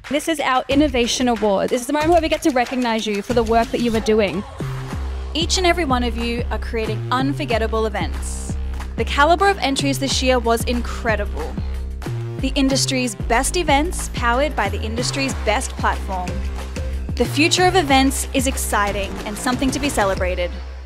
This is our Innovation Award. This is the moment where we get to recognize you for the work that you are doing. Each and every one of you are creating unforgettable events. The caliber of entries this year was incredible. The industry's best events powered by the industry's best platform. The future of events is exciting and something to be celebrated.